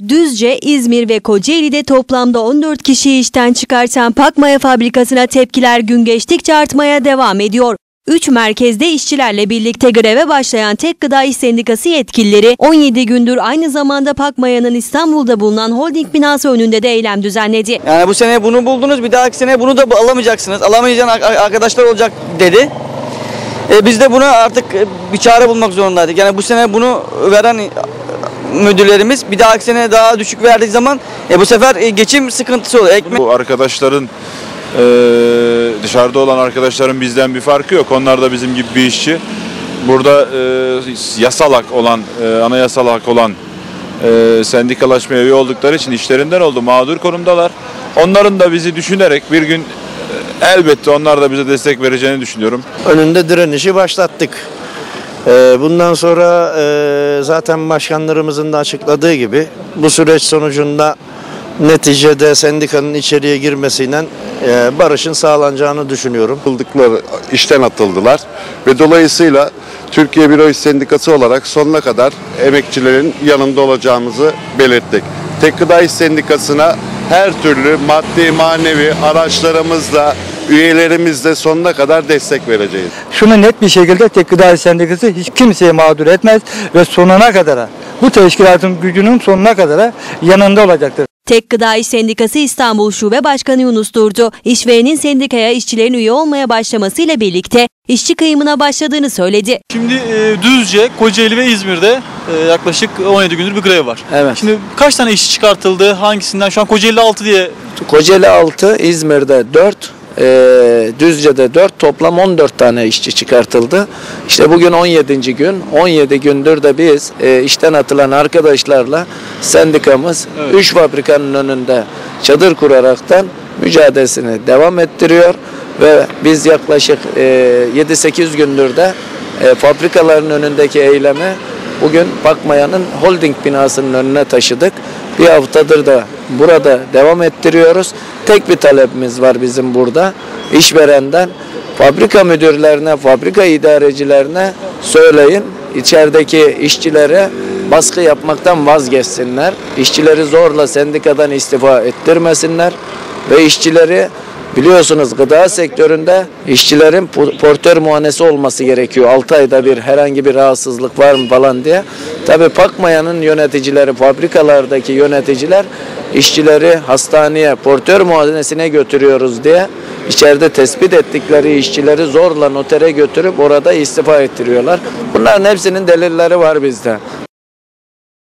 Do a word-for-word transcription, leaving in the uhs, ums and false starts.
Düzce, İzmir ve Kocaeli'de toplamda on dört kişiyi işten çıkartan Pakmaya fabrikasına tepkiler gün geçtikçe artmaya devam ediyor. Üç merkezde işçilerle birlikte greve başlayan Tek Gıda İş Sendikası yetkilileri on yedi gündür aynı zamanda Pakmaya'nın İstanbul'da bulunan holding binası önünde de eylem düzenledi. Yani bu sene bunu buldunuz, bir dahaki sene bunu da alamayacaksınız, alamayacağınız arkadaşlar olacak dedi. E biz de buna artık bir çare bulmak zorundaydık. Yani bu sene bunu veren müdürlerimiz bir dahaki sene daha düşük verdiği zaman e bu sefer e, geçim sıkıntısı oluyor. Ekmek... Bu arkadaşların e, dışarıda olan arkadaşların bizden bir farkı yok. Onlar da bizim gibi bir işçi. Burada e, yasal hak olan, e, anayasal hak olan e, sendikalaşmaya üye oldukları için işlerinden oldu. Mağdur konumdalar. Onların da bizi düşünerek bir gün e, elbette onlar da bize destek vereceğini düşünüyorum. Önünde direnişi başlattık. Bundan sonra zaten başkanlarımızın da açıkladığı gibi bu süreç sonucunda neticede sendikanın içeriye girmesiyle barışın sağlanacağını düşünüyorum. Atıldıkları, işten atıldılar ve dolayısıyla Türkiye Büro İş Sendikası olarak sonuna kadar emekçilerin yanında olacağımızı belirttik. Tek Gıda İş Sendikası'na her türlü maddi manevi araçlarımızla, üyelerimizle sonuna kadar destek vereceğiz. Şunu net bir şekilde Tek Gıda İş Sendikası hiç kimseyi mağdur etmez ve sonuna kadar bu teşkilatın gücünün sonuna kadar yanında olacaktır. Tek Gıda İş Sendikası İstanbul Şube Başkanı Yunus Durdu, işverenin sendikaya işçilerin üye olmaya başlamasıyla birlikte işçi kıyımına başladığını söyledi. Şimdi e, Düzce, Kocaeli ve İzmir'de e, yaklaşık on yedi gündür bir grev var. Evet. Şimdi kaç tane işçi çıkartıldı? Hangisinden? Şu an Kocaeli altı diye. Kocaeli altı, İzmir'de dört, e, Düzce'de dört, toplam on dört tane işçi çıkartıldı. İşte bugün on yedinci gün, on yedi gündür de biz e, işten atılan arkadaşlarla sendikamız evet. üç fabrikanın önünde çadır kuraraktan mücadelesini devam ettiriyor ve biz yaklaşık e, yedi sekiz gündür de e, fabrikaların önündeki eylemi bugün Pakmaya'nın holding binasının önüne taşıdık. Bir haftadır da burada devam ettiriyoruz. Tek bir talebimiz var bizim burada. İşverenden fabrika müdürlerine, fabrika idarecilerine söyleyin. İçerideki işçilere baskı yapmaktan vazgeçsinler. İşçileri zorla sendikadan istifa ettirmesinler. Ve işçileri biliyorsunuz gıda sektöründe işçilerin portör muayenesi olması gerekiyor. altı ayda bir herhangi bir rahatsızlık var mı falan diye. Tabii Pakmaya'nın yöneticileri, fabrikalardaki yöneticiler işçileri hastaneye portör muayenesine götürüyoruz diye içeride tespit ettikleri işçileri zorla notere götürüp orada istifa ettiriyorlar. Bunların hepsinin delilleri var bizde.